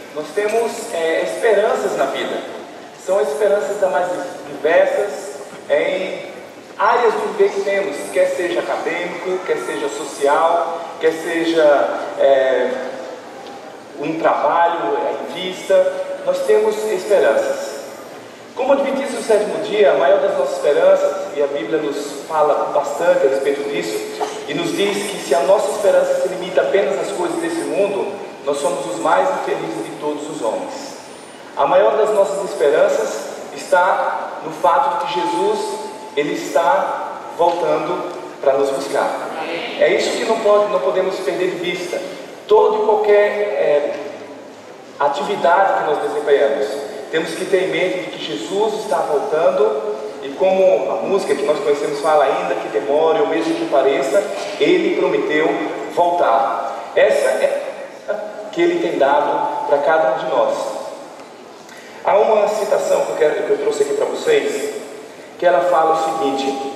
nós temos esperanças na vida. São esperanças das mais diversas, em áreas do viver que temos, quer seja acadêmico, quer seja social, quer seja um trabalho em vista, nós temos esperanças. Como adventistas do sétimo dia, a maior das nossas esperanças, e a Bíblia nos fala bastante a respeito disso, e nos diz que se a nossa esperança se limita apenas às coisas desse mundo, nós somos os mais infelizes de todos os homens. A maior das nossas esperanças está no fato de que Jesus, Ele está voltando para nos buscar. É isso que não podemos perder de vista. Toda e qualquer atividade que nós desempenhamos, temos que ter em mente de que Jesus está voltando, e como a música que nós conhecemos fala, ainda que demore ou mesmo que pareça, Ele prometeu voltar. Essa é a que Ele tem dado para cada um de nós. Há uma citação que eu trouxe aqui para vocês, que ela fala o seguinte: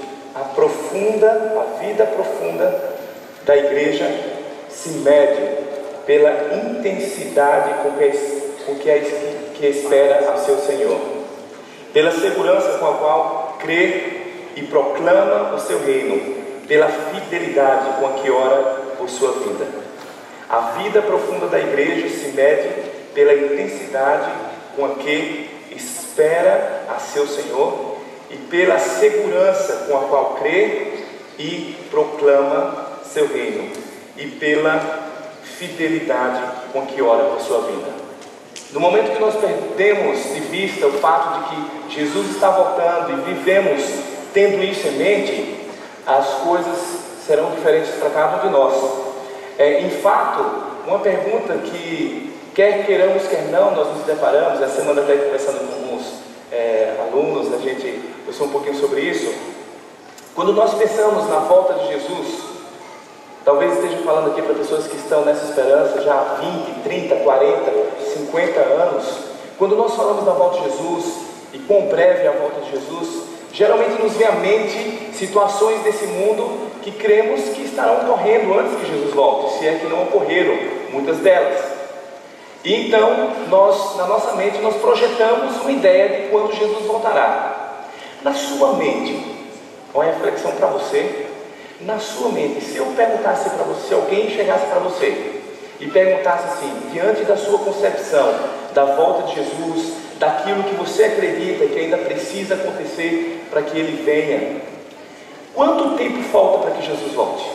a vida profunda da igreja se mede pela intensidade com que espera ao seu Senhor, pela segurança com a qual crê e proclama o seu reino, pela fidelidade com a que ora por sua vida. A vida profunda da igreja se mede pela intensidade com a que espera a seu Senhor e pela segurança com a qual crê e proclama seu reino, e pela fidelidade com que ora por sua vida. No momento que nós perdemos de vista o fato de que Jesus está voltando e vivemos tendo isso em mente, as coisas serão diferentes para cada um de nós. Em fato, uma pergunta que, quer queiramos, quer não, nós nos deparamos. Essa semana até conversando com alguns alunos, a gente pensou um pouquinho sobre isso. Quando nós pensamos na volta de Jesus, talvez esteja falando aqui para pessoas que estão nessa esperança já há 20, 30, 40, 50 anos. Quando nós falamos da volta de Jesus e quão breve é a volta de Jesus, geralmente nos vem à mente situações desse mundo que cremos que estarão ocorrendo antes que Jesus volte, se é que não ocorreram, muitas delas. E então, na nossa mente, nós projetamos uma ideia de quando Jesus voltará. Na sua mente, uma reflexão para você. Na sua mente, se eu perguntasse para você, se alguém chegasse para você e perguntasse assim, diante da sua concepção da volta de Jesus, daquilo que você acredita que ainda precisa acontecer para que Ele venha, quanto tempo falta para que Jesus volte?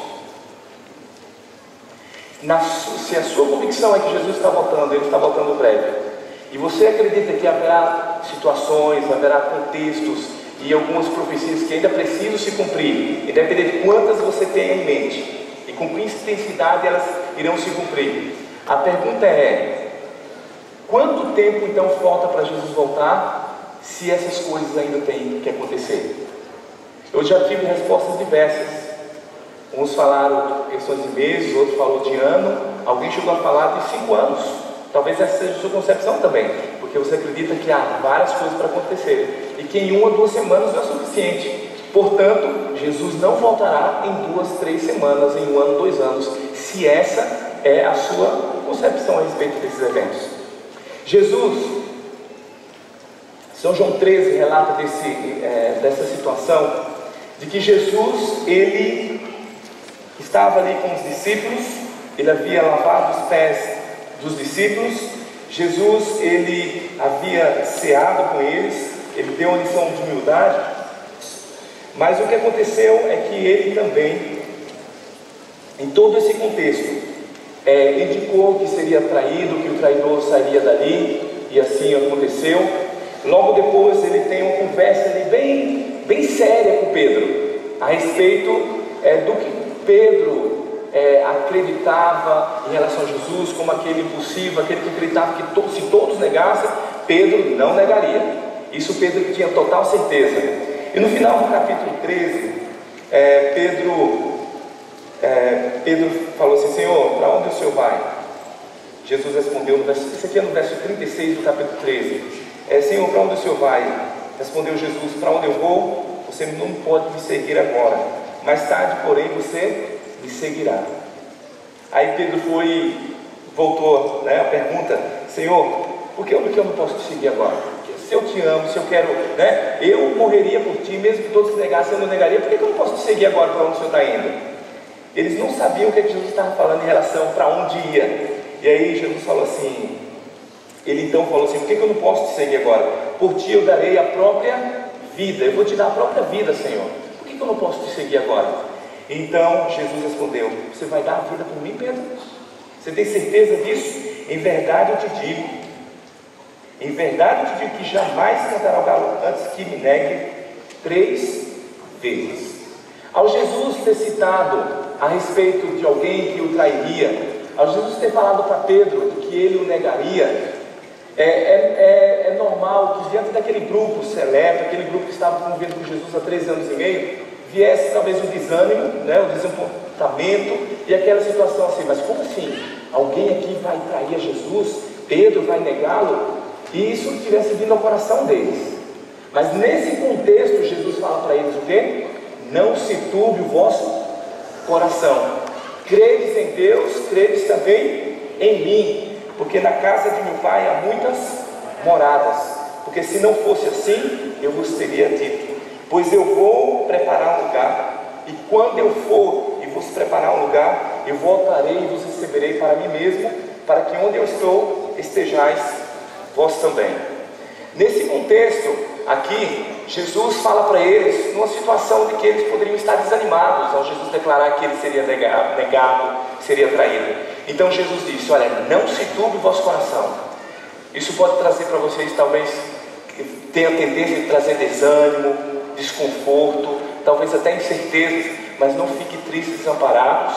Se a sua convicção é que Jesus está voltando, Ele está voltando breve, e você acredita que haverá situações, haverá contextos e algumas profecias que ainda precisam se cumprir, independente de quantas você tenha em mente e com que intensidade elas irão se cumprir, a pergunta é: quanto tempo então falta para Jesus voltar, se essas coisas ainda têm que acontecer? Eu já tive respostas diversas. Uns falaram questões de meses, outros falaram de ano, alguém chegou a falar de 5 anos. Talvez essa seja a sua concepção também, porque você acredita que há várias coisas para acontecer e que em 1 ou 2 semanas não é suficiente. Portanto, Jesus não voltará em 2, 3 semanas, em 1 ano, 2 anos, se essa é a sua concepção a respeito desses eventos. Jesus, São João 13 relata dessa situação, de que Jesus, Ele estava ali com os discípulos, Ele havia lavado os pés dos discípulos. Jesus, Ele havia ceado com eles, Ele deu uma lição de humildade, mas o que aconteceu é que Ele também, em todo esse contexto, indicou que seria traído, que o traidor sairia dali, e assim aconteceu. Logo depois Ele tem uma conversa ali bem séria com Pedro, a respeito do que Pedro acreditava em relação a Jesus, como aquele impossível, aquele que acreditava que se todos negassem, Pedro não negaria. Isso Pedro tinha total certeza. E no final do capítulo 13, Pedro falou assim: Senhor, para onde o Senhor vai? Jesus respondeu, isso aqui é no verso 36 do capítulo 13, Senhor, para onde o Senhor vai? Respondeu Jesus: para onde eu vou, você não pode me seguir agora, mais tarde, porém, você me seguirá. Aí Pedro voltou, a pergunta: Senhor, por que eu não posso te seguir agora? Porque se eu te amo, se eu quero, né? Eu morreria por ti, mesmo que todos negassem, eu não negaria. Por que eu não posso te seguir agora para onde o Senhor está indo? Eles não sabiam o que Jesus estava falando em relação para onde ia. E aí Jesus falou assim, ele então falou assim, por que eu não posso te seguir agora? Por ti eu darei a própria vida, eu vou te dar a própria vida, Senhor. Por que eu não posso te seguir agora? Então Jesus respondeu, você vai dar a vida por mim, Pedro? Você tem certeza disso? Em verdade eu te digo, que jamais cantará o galo antes que me negue 3 vezes. Ao Jesus ter citado a respeito de alguém que o trairia, ao Jesus ter falado para Pedro que ele o negaria, é normal que diante daquele grupo seleto, aquele grupo que estava convivendo com Jesus há 3 anos e meio, viesse talvez o desânimo, né, o desapontamento e aquela situação assim, mas como assim? Alguém aqui vai trair a Jesus? Pedro vai negá-lo? E isso tivesse vindo ao coração deles. Mas nesse contexto Jesus fala para eles o quê? Não se turbe o vosso coração. Credes em Deus, credes também em mim, porque na casa de meu pai há muitas moradas. Porque se não fosse assim, eu vos teria dito, pois eu vou preparar um lugar, e quando eu for e vos preparar um lugar, eu voltarei e vos receberei para mim mesmo, para que onde eu estou estejais vós também. Nesse contexto aqui, Jesus fala para eles numa situação de que eles poderiam estar desanimados ao Jesus declarar que ele seria negado, seria traído. Então Jesus disse, olha, não se turbe o vosso coração. Isso pode trazer para vocês, talvez tenha a tendência de trazer desânimo, desconforto, talvez até incertezas, mas não fique tristes, desamparados.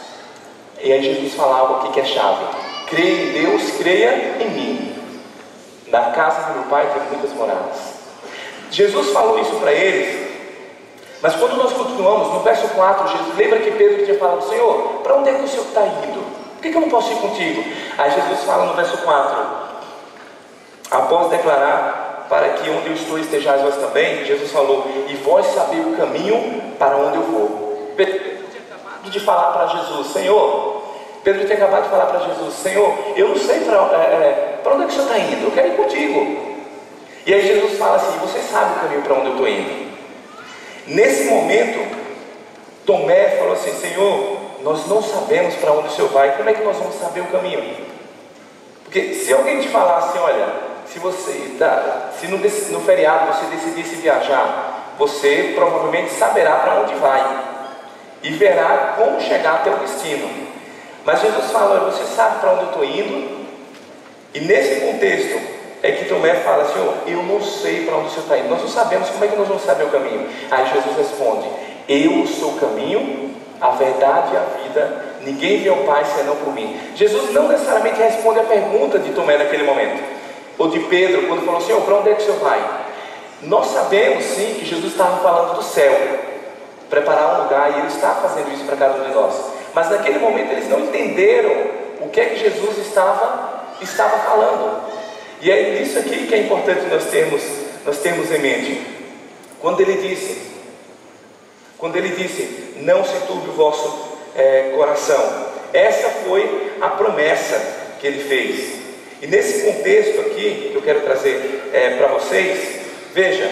E aí Jesus fala algo aqui que é chave: creia em Deus, creia em mim. Na casa do meu pai tem muitas moradas. Jesus falou isso para eles, mas quando nós continuamos no verso 4, Jesus, lembra que Pedro tinha falado, Senhor, para onde é que o Senhor está indo? Por que eu não posso ir contigo? Aí Jesus fala no verso 4, após declarar, para que onde eu estou estejais vós também, Jesus falou, e vós sabeis o caminho para onde eu vou. Pedro tinha acabado de falar para Jesus, Senhor, Pedro tinha acabado de falar para Jesus, Senhor, eu não sei para onde é que o Senhor está indo, eu quero ir contigo. E aí Jesus fala assim, você sabe o caminho para onde eu estou indo. Nesse momento, Tomé falou assim, Senhor, nós não sabemos para onde o Senhor vai, como é que nós vamos saber o caminho? Porque se alguém te falasse, olha, se no feriado você decidisse viajar, você provavelmente saberá para onde vai e verá como chegar até o destino. Mas Jesus fala, olha, você sabe para onde eu estou indo? E nesse contexto é que Tomé fala, Senhor, eu não sei para onde o Senhor está indo, nós não sabemos, como é que nós vamos saber o caminho? Aí Jesus responde, eu sou o caminho, a verdade e a vida, ninguém vê o Pai senão por mim. Jesus não necessariamente responde a pergunta de Tomé naquele momento, ou de Pedro, quando falou, Senhor, para onde é que o Senhor vai? Nós sabemos sim que Jesus estava falando do céu, preparar um lugar, e Ele está fazendo isso para cada um de nós. Mas naquele momento eles não entenderam o que é que Jesus estava falando. E é isso aqui que é importante nós termos em mente. Quando ele disse, não se turbe o vosso coração. Essa foi a promessa que ele fez. E nesse contexto aqui, que eu quero trazer para vocês, veja,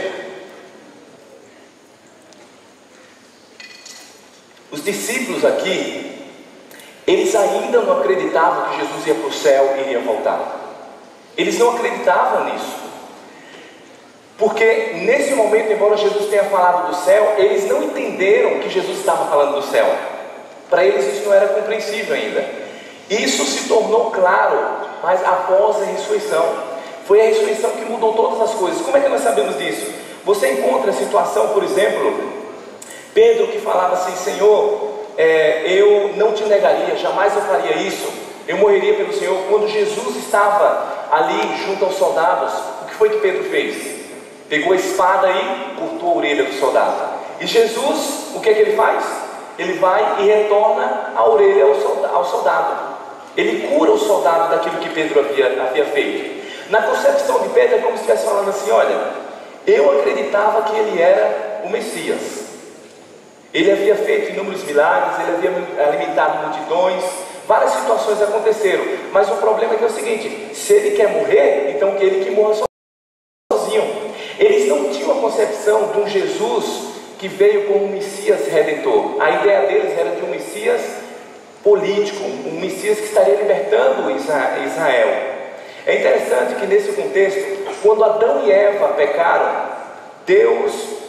os discípulos aqui, eles ainda não acreditavam que Jesus ia para o céu e iria voltar. Eles não acreditavam nisso, porque nesse momento, embora Jesus tenha falado do céu, eles não entenderam que Jesus estava falando do céu. Para eles isso não era compreensível ainda. Isso se tornou claro, mas após a ressurreição. Foi a ressurreição que mudou todas as coisas. Como é que nós sabemos disso? Você encontra a situação, por exemplo, Pedro que falava assim, Senhor, eu não te negaria, jamais eu faria isso, eu morreria pelo Senhor. Quando Jesus estava ali junto aos soldados, o que foi que Pedro fez? Pegou a espada e cortou a orelha do soldado. E Jesus, o que é que ele faz? Ele vai e retorna a orelha ao soldado. Ele cura o soldado daquilo que Pedro havia feito. Na concepção de Pedro é como se estivesse falando assim, olha, eu acreditava que ele era o Messias. Ele havia feito inúmeros milagres, ele havia alimentado multidões, várias situações aconteceram, mas o problema é que é o seguinte: se ele quer morrer, então que ele que morra sozinho. Eles não tinham a concepção de um Jesus que veio como um Messias redentor. A ideia deles era de um Messias político, um Messias que estaria libertando Israel. É interessante que nesse contexto, quando Adão e Eva pecaram, Deus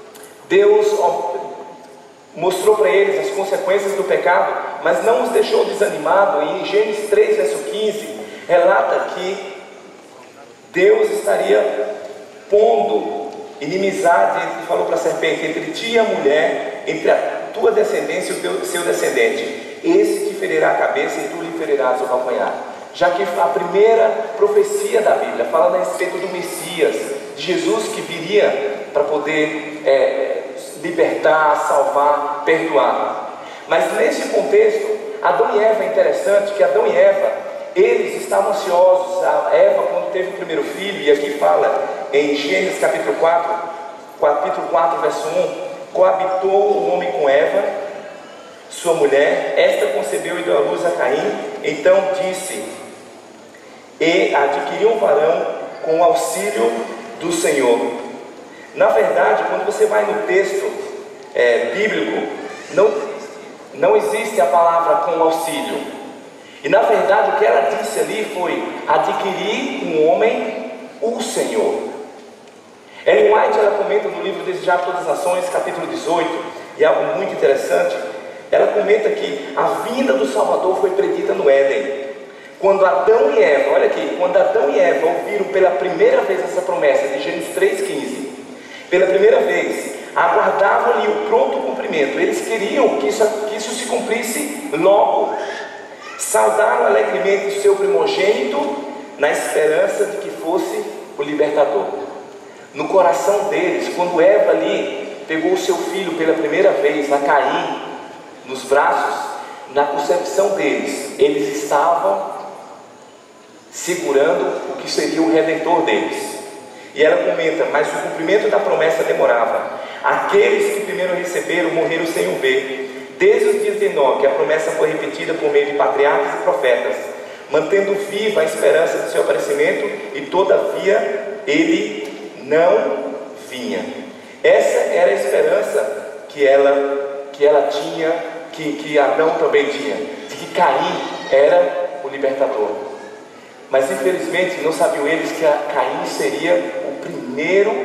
mostrou para eles as consequências do pecado, mas não os deixou desanimados. E em Gênesis 3, verso 15, relata que Deus estaria pondo inimizade, ele falou para a serpente, entre ti e a mulher, entre a tua descendência e o seu descendente. Esse te ferirá a cabeça e tu lhe ferirás o calcanhar. Já que a primeira profecia da Bíblia fala a respeito do Messias, de Jesus que viria para poder libertar, salvar, perdoar. Mas nesse contexto, Adão e Eva, é interessante que Adão e Eva, eles estavam ansiosos. A Eva, quando teve o primeiro filho, e aqui fala em Gênesis capítulo 4, verso 1, coabitou o homem com Eva, sua mulher, esta concebeu e deu à luz a Caim. Então disse, e adquiriu um varão com o auxílio do Senhor. Na verdade, quando você vai no texto bíblico, não existe a palavra com auxílio. E na verdade o que ela disse ali foi adquirir um homem, o Senhor. Ellen White, ela comenta no livro Desejar Todas as Nações, capítulo 18, e algo muito interessante. Ela comenta que a vinda do Salvador foi predita no Éden. Quando Adão e Eva, olha aqui, quando Adão e Eva ouviram pela primeira vez essa promessa de Gênesis 3,15, pela primeira vez, aguardavam ali o pronto cumprimento. Eles queriam que isso se cumprisse logo. Saudaram alegremente o seu primogênito, na esperança de que fosse o libertador. No coração deles, quando Eva ali pegou o seu filho pela primeira vez, a Caim, nos braços, na concepção deles, eles estavam segurando o que seria o redentor deles. E ela comenta, mas o cumprimento da promessa demorava. Aqueles que primeiro receberam morreram sem o ver. Desde os dias de Enoque, a promessa foi repetida por meio de patriarcas e profetas, mantendo viva a esperança do seu aparecimento, e todavia ele não vinha. Essa era a esperança que ela tinha, que Adão também tinha, de que Caim era o libertador. Mas infelizmente não sabiam eles que Caim seria o primeiro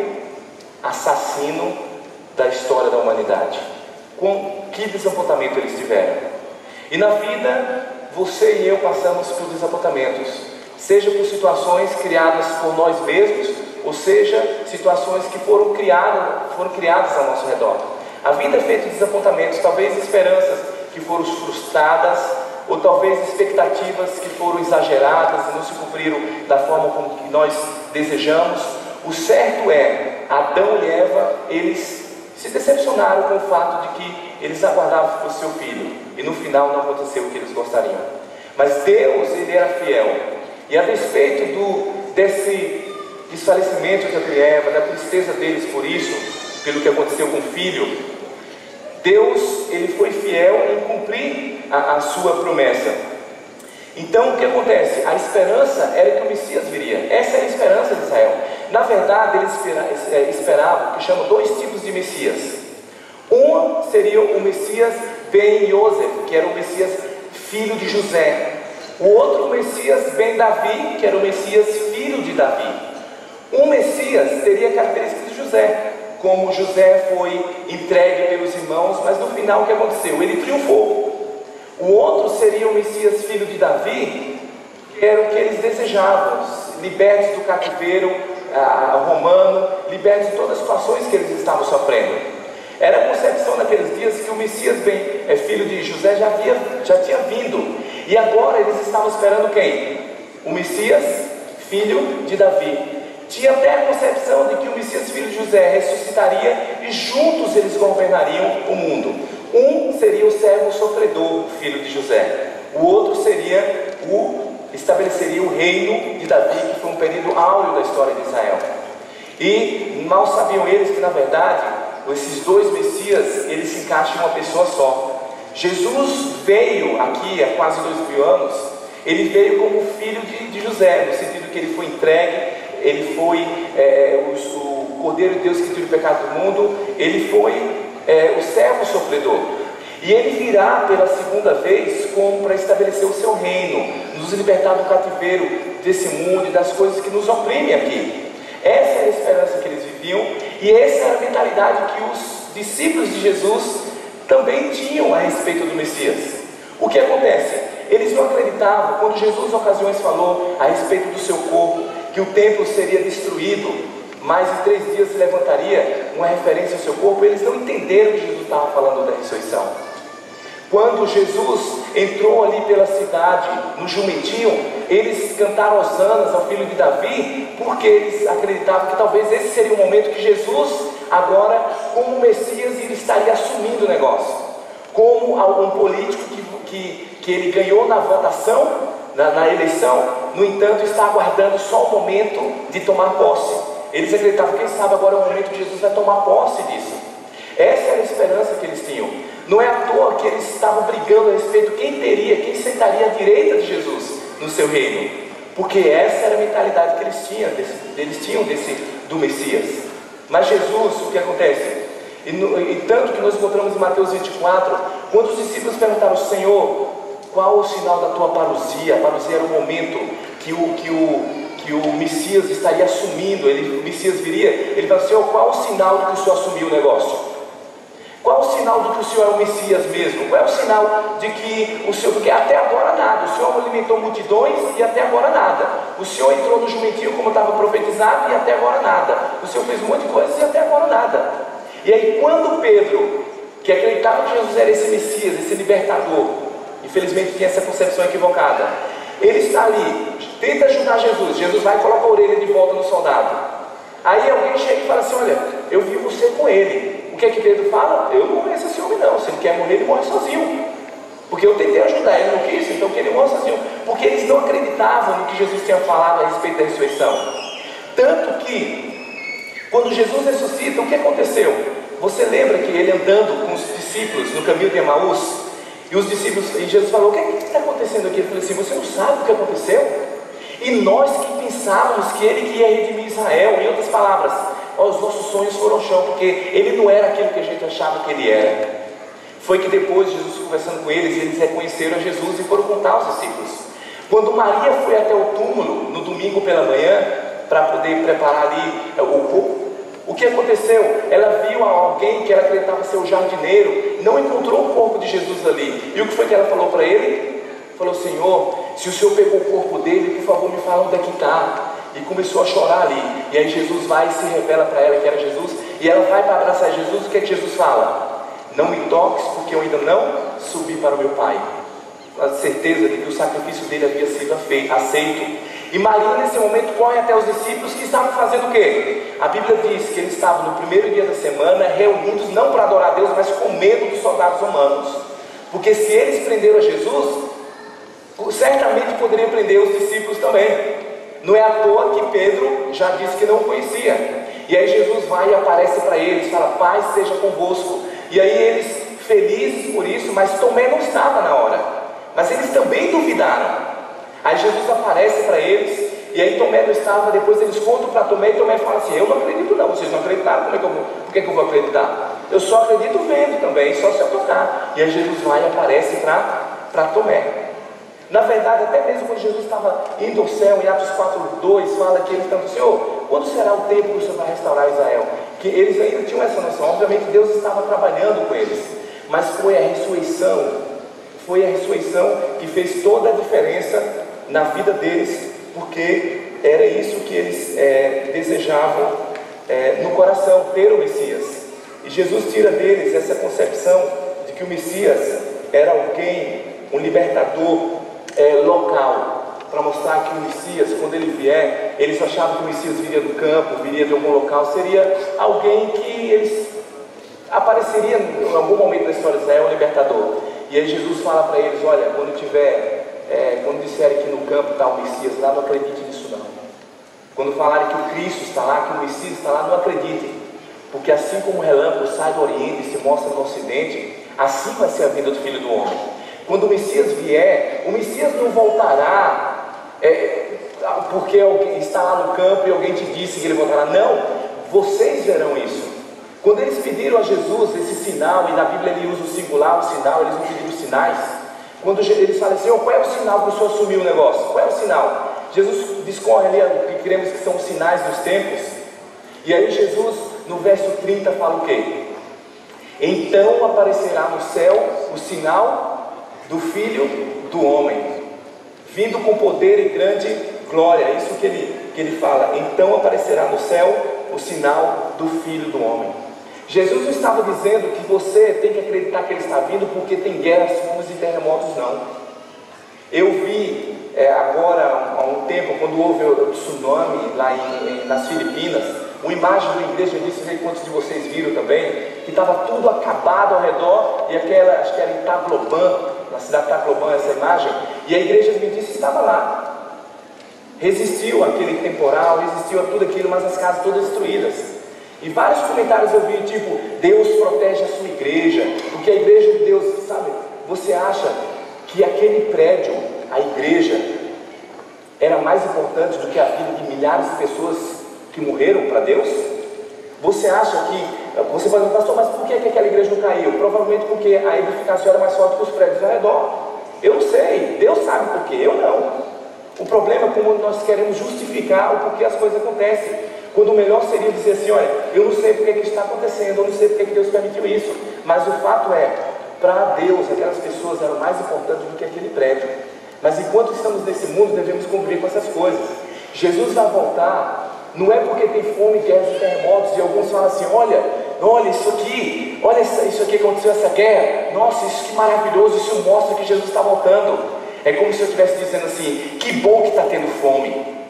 assassino da história da humanidade. Com que desapontamento eles tiveram. E na vida, você e eu passamos por desapontamentos, seja por situações criadas por nós mesmos, ou seja, situações que foram criadas ao nosso redor. A vida é feita de desapontamentos, talvez esperanças que foram frustradas, ou talvez expectativas que foram exageradas e não se cumpriram da forma como que nós desejamos. O certo é, Adão e Eva, eles se decepcionaram com o fato de que eles aguardavam por seu filho, e no final não aconteceu o que eles gostariam. Mas Deus, ele era fiel, e a despeito desse desfalecimento de Adão e Eva, da tristeza deles por isso, pelo que aconteceu com o filho, Deus, ele foi fiel em cumprir a sua promessa. Então o que acontece? A esperança era que o Messias viria. Essa era a esperança de Israel. Na verdade, eles esperavam, que chamam dois tipos de Messias. Um seria o Messias Ben Yosef, que era o Messias filho de José. O outro, o Messias Ben Davi, que era o Messias filho de Davi. Um Messias teria características de José, como José foi entregue pelos irmãos, mas no final o que aconteceu? Ele triunfou. O outro seria o Messias filho de Davi, que era o que eles desejavam, libertos do cativeiro romano, libertos de todas as situações que eles estavam sofrendo. Era a concepção naqueles dias que o Messias filho de José já tinha vindo, e agora eles estavam esperando quem? O Messias filho de Davi. Tinha até a concepção de que o Messias filho de José ressuscitaria e juntos eles governariam o mundo. Um seria o servo sofredor, filho de José. O outro estabeleceria o reino de Davi, que foi um período áureo da história de Israel. E mal sabiam eles que, na verdade, esses dois Messias, eles se encaixam em uma pessoa só. Jesus veio aqui há quase 2000 anos, ele veio como filho de José, no sentido que ele foi entregue, ele foi o Cordeiro de Deus que tira o pecado do mundo, ele foi o servo sofredor. E ele virá pela segunda vez como para estabelecer o seu reino, nos libertar do cativeiro desse mundo e das coisas que nos oprimem aqui. Essa era a esperança que eles viviam, e essa era a mentalidade que os discípulos de Jesus também tinham a respeito do Messias. O que acontece? Eles não acreditavam, quando Jesus em ocasiões falou a respeito do seu corpo, que o templo seria destruído, mas em 3 dias se levantaria, uma referência ao seu corpo. Eles não entenderam que Jesus estava falando da ressurreição. Quando Jesus entrou ali pela cidade, no jumentinho, eles cantaram hosanas ao filho de Davi, porque eles acreditavam que talvez esse seria o momento que Jesus, agora, como Messias, ele estaria assumindo o negócio. Como um político que ele ganhou na votação, na eleição, no entanto, está aguardando só o momento de tomar posse. Eles acreditavam, quem sabe agora é o momento que Jesus vai tomar posse disso. Essa era a esperança que eles tinham. Não é à toa que eles estavam brigando a respeito de quem sentaria à direita de Jesus no seu reino, porque essa era a mentalidade que eles tinham do Messias. Mas Jesus, o que acontece? E tanto que nós encontramos em Mateus 24, quando os discípulos perguntaram: Senhor, qual o sinal da tua parousia? A parousia era o momento que o Messias estaria assumindo, o Messias viria. Ele falou: Senhor, qual o sinal de que o Senhor assumiu o negócio? Qual o sinal de que o Senhor é o Messias mesmo? Qual é o sinal de que o Senhor, porque até agora nada, o Senhor alimentou multidões e até agora nada, o Senhor entrou no jumentinho como estava profetizado e até agora nada, o Senhor fez um monte de coisas e até agora nada. E aí quando Pedro, que acreditava que Jesus era esse Messias, esse libertador, infelizmente tinha essa concepção equivocada, ele está ali, tenta ajudar Jesus vai e coloca a orelha de volta no soldado. Aí alguém chega e fala assim: olha, eu vi você com ele. O que é que Pedro fala? Eu não conheço esse homem não, se ele quer morrer, ele morre sozinho, porque eu tentei ajudar, ele não quis, então que ele morre sozinho, porque eles não acreditavam no que Jesus tinha falado a respeito da ressurreição. Tanto que quando Jesus ressuscita, o que aconteceu? Você lembra que ele andando com os discípulos no caminho de Emaús, e Jesus falou: o que está acontecendo aqui? Ele falou assim: você não sabe o que aconteceu? E nós que pensávamos que ele que ia redimir Israel, em outras palavras, os nossos sonhos foram chão, porque ele não era aquilo que a gente achava que ele era. Foi que depois Jesus conversando com eles reconheceram a Jesus e foram contar aos discípulos. Quando Maria foi até o túmulo no domingo pela manhã para poder preparar ali o corpo, o que aconteceu? Ela viu alguém que ela acreditava ser o jardineiro, não encontrou o corpo de Jesus ali. E o que foi que ela falou para ele? Falou: Senhor, se o Senhor pegou o corpo dele, por favor me fala onde é que está. E começou a chorar ali. E aí Jesus vai e se revela para ela que era Jesus, e ela vai para abraçar Jesus. O que é que Jesus fala? Não me toques, porque eu ainda não subi para o meu Pai. Com a certeza de que o sacrifício dele havia sido aceito. E Maria nesse momento corre até os discípulos, que estavam fazendo o quê? A Bíblia diz que eles estavam no primeiro dia da semana reunidos, não para adorar a Deus, mas com medo dos soldados romanos, porque se eles prenderam a Jesus, certamente poderiam prender os discípulos também. Não é à toa que Pedro já disse que não conhecia. E aí Jesus vai e aparece para eles, fala: paz seja convosco. E aí eles, felizes por isso, mas Tomé não estava na hora, mas eles também duvidaram. Aí Jesus aparece para eles, e aí Tomé não estava. Depois eles contam para Tomé, e Tomé fala assim: eu não acredito não, vocês não acreditaram, por que eu vou acreditar? Eu só acredito vendo também, só se eu tocar. E aí Jesus vai e aparece para Tomé. Na verdade, até mesmo quando Jesus estava indo ao céu, em Atos 4:2, fala que eles estavam: Senhor, quando será o tempo que o Senhor vai restaurar Israel? Que eles ainda tinham essa noção. Obviamente Deus estava trabalhando com eles, mas foi a ressurreição que fez toda a diferença na vida deles, porque era isso que eles desejavam no coração, ter o Messias. E Jesus tira deles essa concepção de que o Messias era alguém, um libertador local, para mostrar que o Messias, quando ele vier, eles achavam que o Messias viria do campo, viria de algum local, seria alguém que eles apareceria em algum momento da história de Israel, um libertador. E aí Jesus fala para eles: olha, quando disserem que no campo está o Messias lá, não acredite nisso não. Quando falarem que o Cristo está lá, que o Messias está lá, não acreditem, porque assim como o relâmpago sai do Oriente e se mostra no Ocidente, assim vai ser a vinda do Filho do Homem. Quando o Messias vier, o Messias não voltará porque alguém está lá no campo e alguém te disse que ele voltará. Não, vocês verão isso. Quando eles pediram a Jesus esse sinal, e na Bíblia ele usa o singular, o sinal, eles não pediram os sinais. Quando eles falam assim, qual é o sinal que o Senhor assumiu o negócio? Qual é o sinal? Jesus discorre ali o que cremos que são os sinais dos tempos. E aí Jesus, no verso 30, fala o quê? Então aparecerá no céu o sinal do Filho do Homem, vindo com poder e grande glória. É isso que ele fala. Então aparecerá no céu o sinal do Filho do Homem. Jesus não estava dizendo que você tem que acreditar que ele está vindo porque tem guerras, fomes e terremotos, não. Eu vi agora há um tempo, quando houve o tsunami lá nas Filipinas, uma imagem da igreja, não sei quantos de vocês viram também, que estava tudo acabado ao redor, e aquela, acho que era em Tacloban, na cidade de Tacloban, essa imagem, e a igreja adventista estava lá. Resistiu àquele temporal, resistiu a tudo aquilo, mas as casas todas destruídas. E vários comentários eu vi, tipo, Deus protege a sua igreja, porque a igreja de Deus, sabe, você acha que aquele prédio, a igreja, era mais importante do que a vida de milhares de pessoas que morreram para Deus? Você acha que, você vai dizer, pastor, mas por que aquela igreja não caiu? Provavelmente porque a edificação era mais forte que os prédios ao redor. Eu não sei, Deus sabe por quê, eu não. O problema é como nós queremos justificar o porquê as coisas acontecem, quando o melhor seria dizer assim, olha, eu não sei porque que está acontecendo, eu não sei porque que Deus permitiu isso, mas o fato é, para Deus, aquelas pessoas eram mais importantes do que aquele prédio. Mas enquanto estamos nesse mundo, devemos conviver com essas coisas. Jesus vai voltar, não é porque tem fome, guerras e terremotos, e alguns falam assim, olha isso aqui, olha isso aqui aconteceu, essa guerra, nossa, isso que maravilhoso, isso mostra que Jesus está voltando. É como se eu estivesse dizendo assim, que bom que está tendo fome,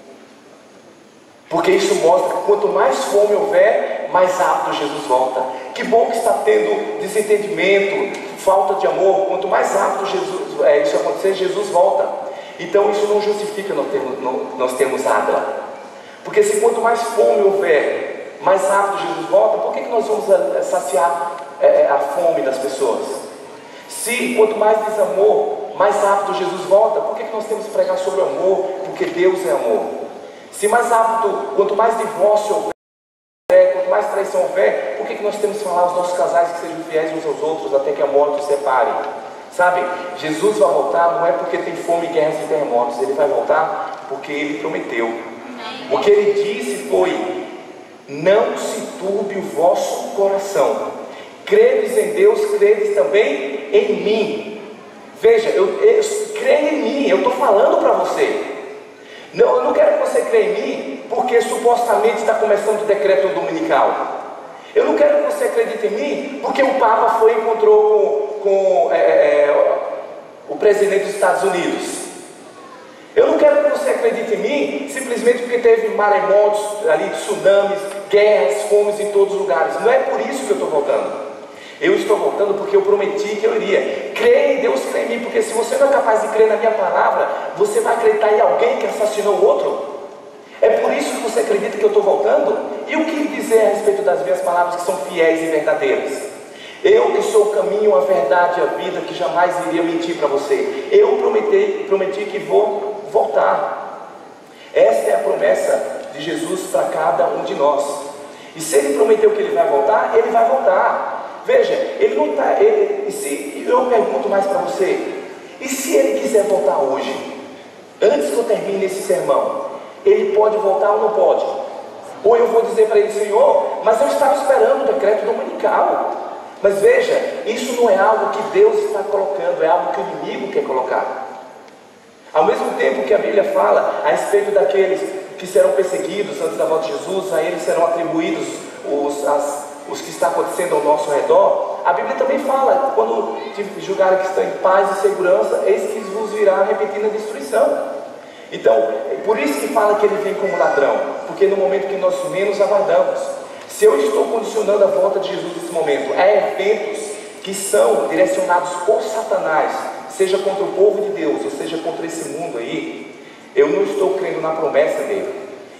porque isso mostra que quanto mais fome houver, mais rápido Jesus volta. Que bom que está tendo desentendimento, falta de amor, quanto mais rápido isso acontecer, Jesus volta. Então isso não justifica nós termos água, porque se quanto mais fome houver, mais rápido Jesus volta, por que nós vamos saciar a fome das pessoas? Se quanto mais desamor, mais rápido Jesus volta, por que nós temos que pregar sobre o amor? Porque Deus é amor. Se mais rápido, quanto mais divórcio houver, quanto mais traição houver, por que nós temos que falar aos nossos casais que sejam fiéis uns aos outros até que a morte os separe? Sabe, Jesus vai voltar não é porque tem fome, guerras e terremotos, ele vai voltar porque ele prometeu. O que ele disse foi, não se turbe o vosso coração, credes em Deus, credes também em mim. Veja, creia em mim, eu estou falando para você. Não, eu não quero que você creia em mim porque supostamente está começando o decreto dominical. Eu não quero que você acredite em mim porque o Papa foi e encontrou com o presidente dos Estados Unidos. Eu não quero que você acredite em mim simplesmente porque teve maremotos, ali, tsunamis, guerras, fomes em todos os lugares. Não é por isso que eu estou voltando. Eu estou voltando porque eu prometi que eu iria. Creia em Deus, creia em mim, porque se você não é capaz de crer na minha palavra, você vai acreditar em alguém que assassinou o outro. É por isso que você acredita que eu estou voltando? E o que dizer a respeito das minhas palavras que são fiéis e verdadeiras? Eu que sou o caminho, a verdade e a vida, que jamais iria mentir para você. Eu prometi que vou voltar. Esta é a promessa de Jesus para cada um de nós. E se ele prometeu que ele vai voltar, ele vai voltar. Veja, ele não está. Eu pergunto mais para você: e se ele quiser voltar hoje, antes que eu termine esse sermão, ele pode voltar ou não pode? Ou eu vou dizer para ele, Senhor, mas eu estava esperando o decreto dominical. Mas veja, isso não é algo que Deus está colocando, é algo que o inimigo quer colocar. Ao mesmo tempo que a Bíblia fala a respeito daqueles que serão perseguidos antes da volta de Jesus, a eles serão atribuídos os que está acontecendo ao nosso redor, a Bíblia também fala, quando julgarem que estão em paz e segurança, eis que vos virá repentina destruição. Então, por isso que fala que ele vem como ladrão, porque no momento que nós menos aguardamos. Se eu estou condicionando a volta de Jesus nesse momento a eventos que são direcionados por Satanás, seja contra o povo de Deus, ou seja contra esse mundo aí, eu não estou crendo na promessa dele.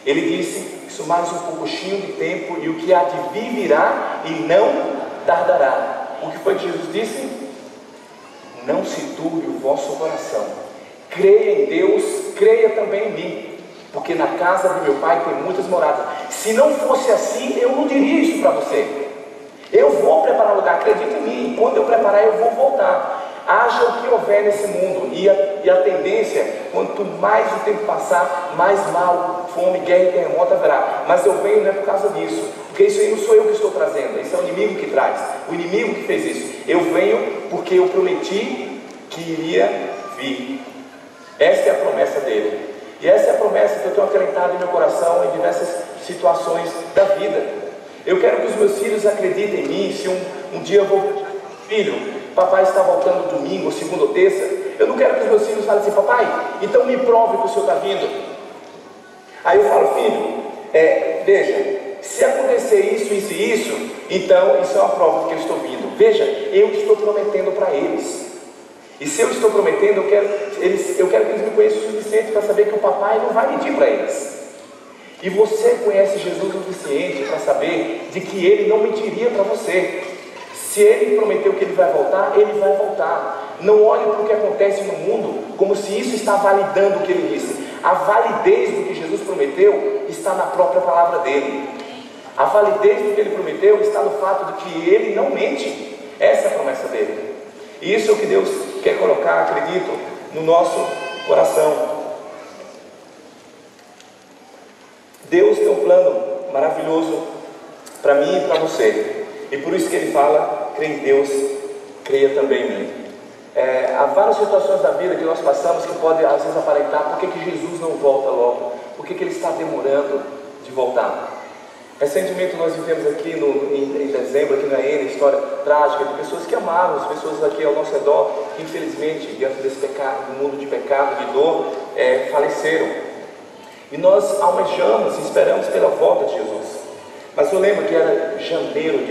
Ele disse: isso mais um pouquinho de tempo, e o que há de vir virá e não tardará. O que foi que Jesus disse? Não se turbe o vosso coração, creia em Deus, creia também em mim, porque na casa do meu Pai tem muitas moradas. Se não fosse assim, eu não diria isso para você. Eu vou preparar lugar, acredita em mim. Quando eu preparar, eu vou voltar. Haja o que houver nesse mundo, e a tendência, quanto mais o tempo passar, mais mal, fome, guerra e terremoto haverá. Mas eu venho não é por causa disso, porque isso aí não sou eu que estou trazendo, isso é o inimigo que traz, o inimigo que fez isso. Eu venho porque eu prometi que iria vir. Essa é a promessa dele, e essa é a promessa que eu tenho acreditado em meu coração em diversas situações da vida. Eu quero que os meus filhos acreditem em mim. Se um dia eu vou, filho, papai está voltando domingo, segunda ou terça, eu não quero que os meus filhos falem assim: papai, então me prove que o senhor está vindo. Aí eu falo: filho, veja, se acontecer isso, isso e isso, então isso é uma prova de que eu estou vindo. Veja, eu estou prometendo para eles, e se eu estou prometendo, eu quero que eles me conheçam o suficiente para saber que o papai não vai mentir para eles. E você conhece Jesus o suficiente para saber de que ele não mentiria para você. Se ele prometeu que ele vai voltar, ele vai voltar. Não olhe para o que acontece no mundo como se isso está validando o que ele disse. A validez do que Jesus prometeu está na própria palavra dele. A validez do que ele prometeu está no fato de que ele não mente. Essa é a promessa dele. E isso é o que Deus quer colocar, acredito, no nosso coração. Deus tem um plano maravilhoso para mim e para você. E por isso que ele fala: creia em Deus, creia também em mim. Há várias situações da vida que nós passamos que podem às vezes aparentar por que Jesus não volta logo, por que ele está demorando de voltar. Recentemente nós vivemos aqui em dezembro, aqui na ENA, história trágica de pessoas que amaram, as pessoas aqui ao nosso redor, que infelizmente, diante desse pecado, do mundo de pecado, de dor, faleceram. E nós almejamos e esperamos pela volta de Jesus. Mas eu lembro que era janeiro de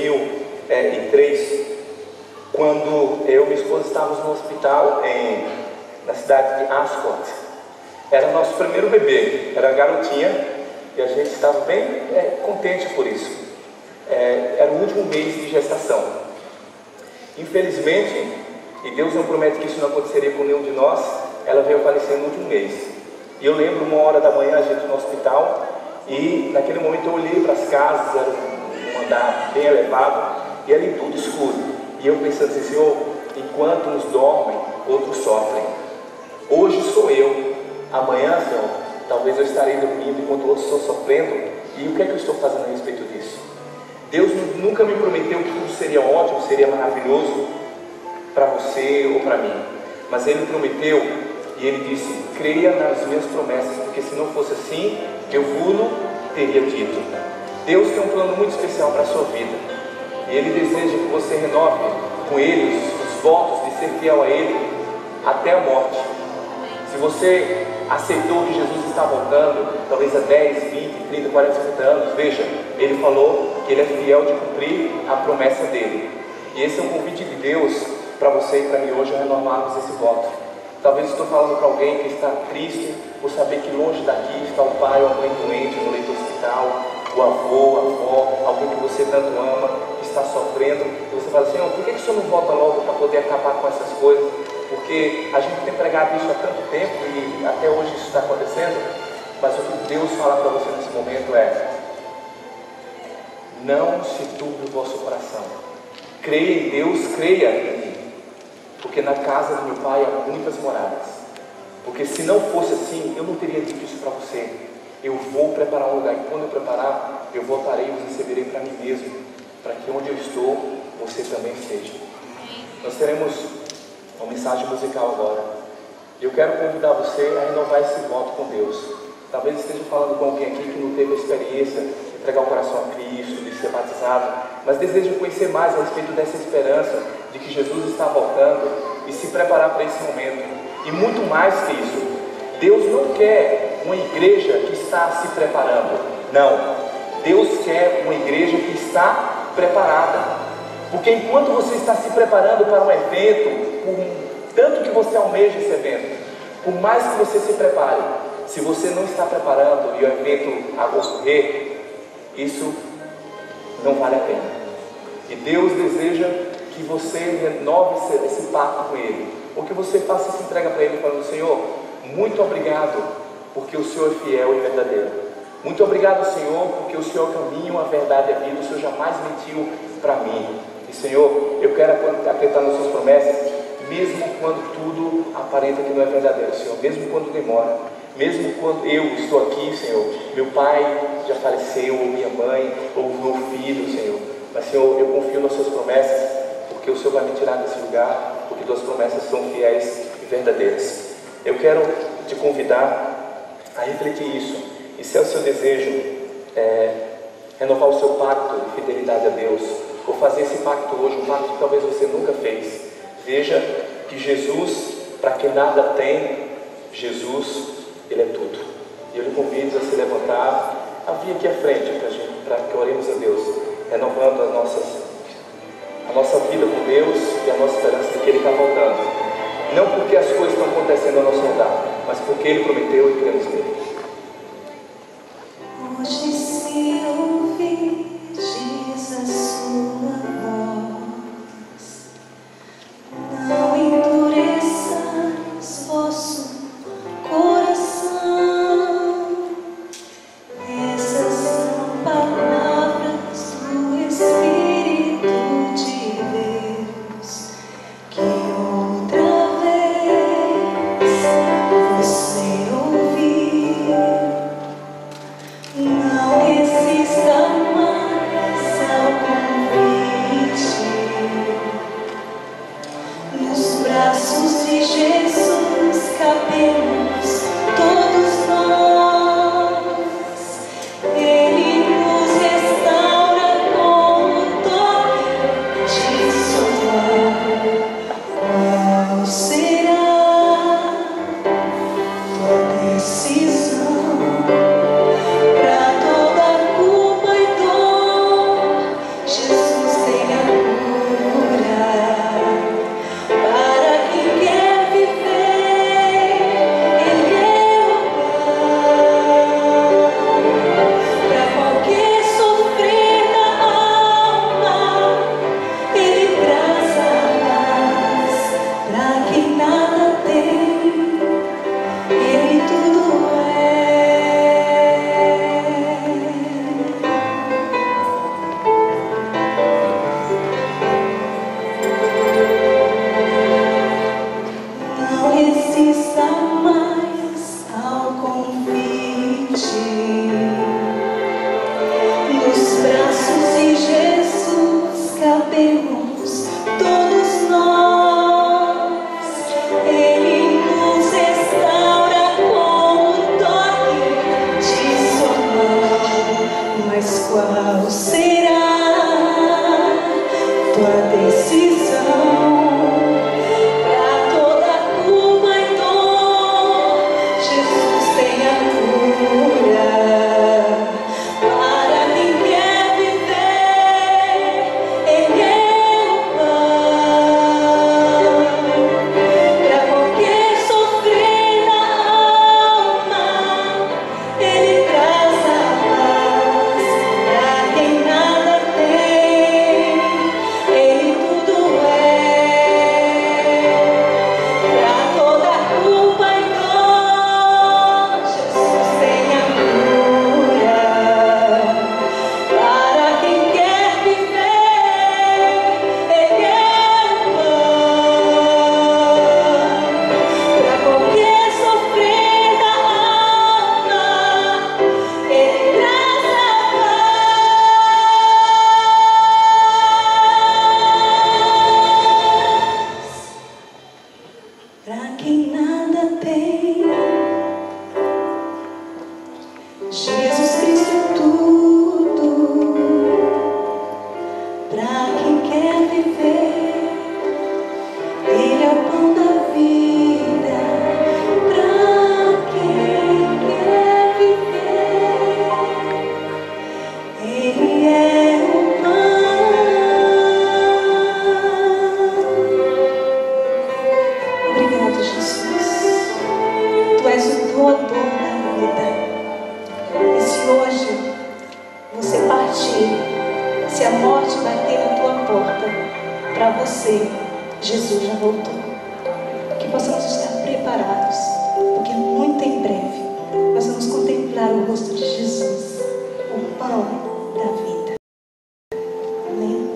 2003, quando eu e minha esposa estávamos no hospital na cidade de Ascot. Era o nosso primeiro bebê, era a garotinha, e a gente estava bem contente por isso. Era o último mês de gestação. Infelizmente, e Deus não promete que isso não aconteceria com nenhum de nós, ela veio falecer no último mês. E eu lembro, 1h da manhã, a gente no hospital, e naquele momento eu olhei para as casas, era um andar bem elevado, e ali tudo escuro. E eu pensando assim: Senhor, enquanto uns dormem, outros sofrem. Hoje sou eu, amanhã, Senhor, talvez eu estarei dormindo enquanto outros estão sofrendo. E o que é que eu estou fazendo a respeito disso? Deus nunca me prometeu que tudo seria ótimo, seria maravilhoso para você ou para mim. Mas Ele prometeu, e Ele disse: creia nas minhas promessas, porque se não fosse assim, eu vos teria dito. Deus tem um plano muito especial para a sua vida, e Ele deseja que você renove com Ele os votos de ser fiel a Ele até a morte. Se você aceitou que Jesus está voltando, talvez há 10, 20, 30, 40, 50 anos, veja, Ele falou que Ele é fiel de cumprir a promessa dEle. E esse é um convite de Deus para você e para mim hoje, renovarmos esse voto. Talvez estou falando para alguém que está triste por saber que longe daqui está o pai ou a mãe doente no leito do hospital, o avô, a avó, alguém que você tanto ama, que está sofrendo. E você fala: Senhor, por que o Senhor não volta logo para poder acabar com essas coisas? Porque a gente tem pregado isso há tanto tempo e até hoje isso está acontecendo. Mas o que Deus fala para você nesse momento é: não se turbe o vosso coração. Creia em Deus, creia em mim. Porque na casa do meu Pai há muitas moradas. Porque se não fosse assim, eu não teria dito isso para você. Eu vou preparar um lugar, e quando eu preparar, eu voltarei e vos receberei para mim mesmo, para que onde eu estou, você também esteja. Nós teremos uma mensagem musical agora. Eu quero convidar você a renovar esse voto com Deus. Talvez esteja falando com alguém aqui que não teve a experiência de entregar o coração a Cristo, de ser batizado, mas deseja conhecer mais a respeito dessa esperança de que Jesus está voltando e se preparar para esse momento. E muito mais que isso, Deus não quer uma igreja que está se preparando. Não, Deus quer uma igreja que está preparada. Porque enquanto você está se preparando para um evento, por tanto que você almeja esse evento, por mais que você se prepare, Se você não está preparando e o evento ocorrer, isso não vale a pena. E Deus deseja que você renove esse pacto com Ele, ou que você faça essa entrega para Ele, falando: Senhor, muito obrigado, porque o Senhor é fiel e verdadeiro. Muito obrigado, Senhor, porque o Senhor é o caminho, a verdade e a vida. O Senhor jamais mentiu para mim. E Senhor, eu quero acreditar nas suas promessas, mesmo quando tudo aparenta que não é verdadeiro, Senhor, mesmo quando demora, mesmo quando eu estou aqui, Senhor, meu pai já faleceu, ou minha mãe, ou meu filho, Senhor, mas Senhor, eu confio nas suas promessas, porque o Senhor vai me tirar desse lugar, porque tuas promessas são fiéis e verdadeiras. Eu quero te convidar a refletir isso, e se é o seu desejo, renovar o seu pacto de fidelidade a Deus, ou fazer esse pacto hoje, um pacto que talvez você nunca fez. Veja que Jesus, para quem nada tem, Jesus, Ele é tudo. E eu lhe convido a se levantar, a vir aqui à frente para que oremos a Deus, renovando a nossa vida com Deus e a nossa esperança de que Ele está voltando. Não porque as coisas estão acontecendo ao nosso lugar, mas porque Ele prometeu e cremos nele. Hoje se ouvirdes a sua voz, não endureçais vosso coração. Essas são palavras do Espírito de Deus, que outra vez você ouvir. Não resista mais ao convite. Nos braços de Jesus cabemos todos nós. Ele nos restaura com o toque de sua mão. Qual será tua decisão? Pra toda culpa e dor, Jesus tem a cura. Para quem quer viver, Ele é o pão. Pra qualquer sofrer da alma, Ele traz a paz. Pra quem nada tem, Ele tudo é. Não resista mais ao convite. Nos braços de Jesus cabemos todos nós. Ele nos restaura com o toque de sua mão. Mas qual será tua decisão? Pra toda culpa e dor, Jesus tem a cura. Para quem quer viver, Ele é o pão. Pra qualquer sofrer da alma, Ele traz a paz. Pra quem a morte bater na tua porta, para você, Jesus já voltou. Que possamos estar preparados, porque muito em breve nós vamos contemplar o rosto de Jesus, o pão da vida. Amém?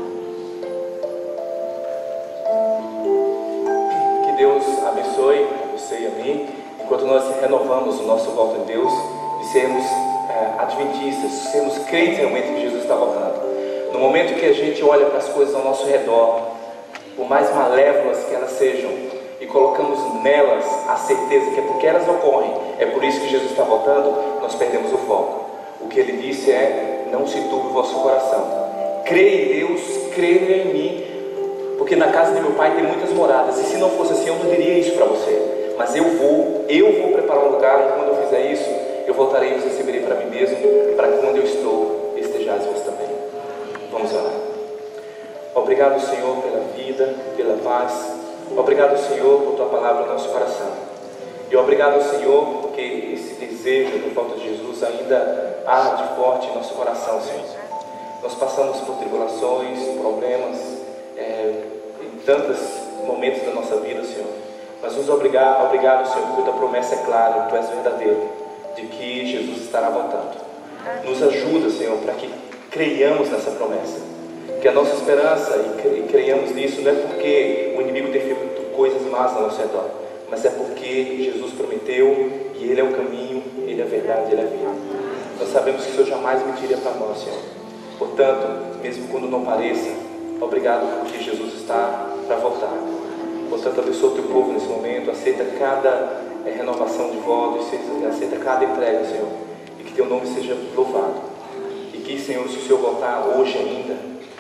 Que Deus abençoe a você e a mim, enquanto nós renovamos o nosso voto em Deus, de sermos adventistas, sermos crentes realmente que Jesus está voltando. No momento que a gente olha para as coisas ao nosso redor, por mais malévolas que elas sejam, e colocamos nelas a certeza que é porque elas ocorrem, é por isso que Jesus está voltando, nós perdemos o foco. O que ele disse é: não se turbe o vosso coração, crê em Deus, crê em mim, porque na casa de meu pai tem muitas moradas, e se não fosse assim eu não diria isso para você, mas eu vou preparar um lugar, e quando eu fizer isso, eu voltarei e vos receberei para mim mesmo, para que onde eu estou, estejais vós também. Vamos orar. Obrigado, Senhor, pela vida, pela paz. Obrigado, Senhor, por Tua palavra no nosso coração. E obrigado, Senhor, porque esse desejo da volta de Jesus ainda arde forte em nosso coração, Senhor. Nós passamos por tribulações, problemas, em tantos momentos da nossa vida, Senhor. Mas nos obrigado, Senhor, porque Tua promessa é clara, Tu és verdadeiro, de que Jesus estará voltando. Nos ajuda, Senhor, para que creiamos nessa promessa, que a nossa esperança, e creiamos nisso, não é porque o inimigo tem feito coisas más ao nosso redor, mas é porque Jesus prometeu, e Ele é o caminho, Ele é a verdade, Ele é a vida. Nós sabemos que o Senhor jamais mentiria para nós, Senhor. Portanto, mesmo quando não pareça, obrigado porque Jesus está para voltar. Portanto, abençoa o Teu povo nesse momento, aceita cada renovação de votos, aceita cada entrega, Senhor, e que Teu nome seja louvado. E que, Senhor, se o Senhor voltar hoje ainda,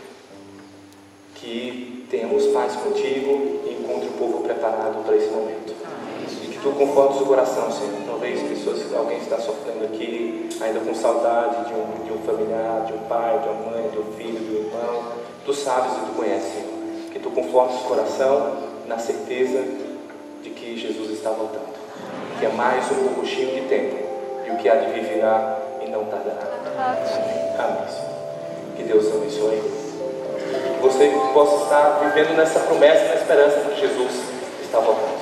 que tenhamos paz contigo e encontre o povo preparado para esse momento. E que Tu confortes o coração, Senhor. Talvez alguém está sofrendo aqui, ainda com saudade de um familiar, de um pai, de uma mãe, de um filho, de um irmão. Tu sabes e Tu conheces, Senhor. Que Tu confortes o coração na certeza de que Jesus está voltando. Que é mais um pouquinho de tempo, e o que há de vir virá e não tardará. Amém, Senhor. Que Deus abençoe. Que você possa estar vivendo nessa promessa, na esperança de que Jesus está voltando.